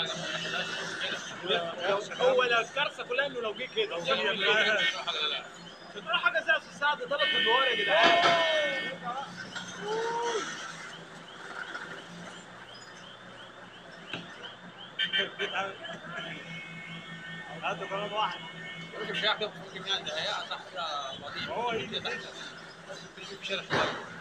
هو الكارثه كلها انه لو جه كده تقول حاجه زي استاذ سعد 3 ادوار يا جدعان. هاتوا كمان واحد. مش هيعرف يوصل كمية ده هي صح كده. هو يجي في شارع